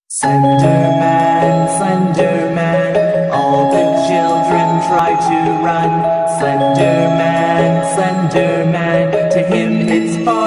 Slenderman, Slenderman, all the children try to run. Slenderman, Slenderman, to him it's far.